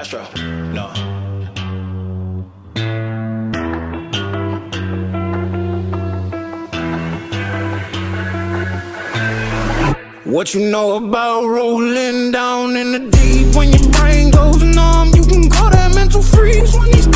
Astro, no. What you know about rolling down in the deep? When your brain goes numb, you can call that mental freeze. When these